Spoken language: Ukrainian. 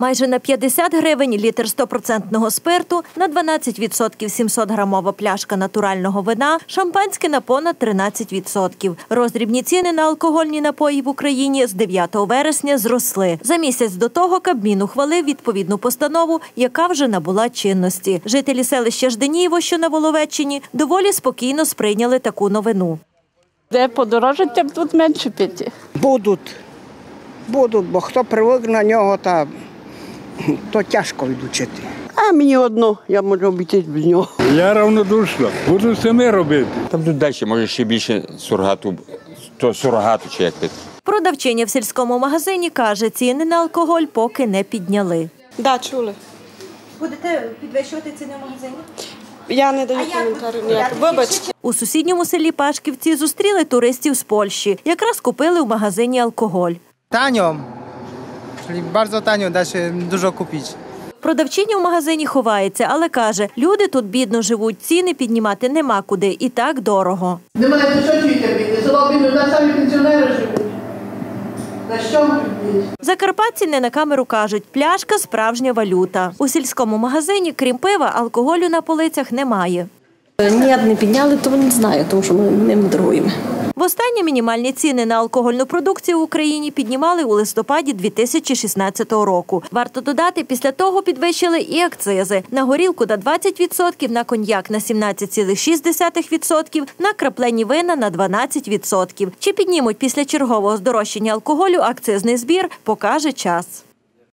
Майже на 50 гривень літр 100% спирту, на 12% 700-грамова пляшка натурального вина, шампанське на понад 13%. Роздрібні ціни на алкогольні напої в Україні з 9 вересня зросли. За місяць до того Кабмін ухвалив відповідну постанову, яка вже набула чинності. Жителі селища Жденієво, що на Воловеччині, доволі спокійно сприйняли таку новину. Де подорожчає, тут менше пити. Будуть, бо хто привик на нього, то тяжко відучити. А мені одно, я можу обійтись без нього. Я равнодушна, буду самі робити. Там тут далі, може, ще більше сурогату чи як пити. Продавчиня в сільському магазині каже, ціни на алкоголь поки не підняли. Так, чули. Будете підвищувати ціни в магазині? Я не даю коментарів ніяких. Вибачте. У сусідньому селі Пашківці зустріли туристів з Польщі. Якраз купили в магазині алкоголь. Tanio, czyli bardzo tanio, da się dużo kupić. Продавчиня в магазині ховається, але каже, люди тут бідно живуть, ціни піднімати нема куди і так дорого. Немає за що терпіти, село бідно, на самі пенсіонери живуть. На що бідність? Закарпатці не на камеру кажуть, пляшка – справжня валюта. У сільському магазині, крім пива, алкоголю на полицях немає. Ні, не підняли, то не знаю, тому що ми ним торгуємо. Востаннє мінімальні ціни на алкогольну продукцію в Україні піднімали у листопаді 2016 року. Варто додати, після того підвищили і акцизи. На горілку на 20%, на коньяк на 17,6%, на краплені вина на 12%. Чи піднімуть після чергового здорожчання алкоголю акцизний збір, покаже час.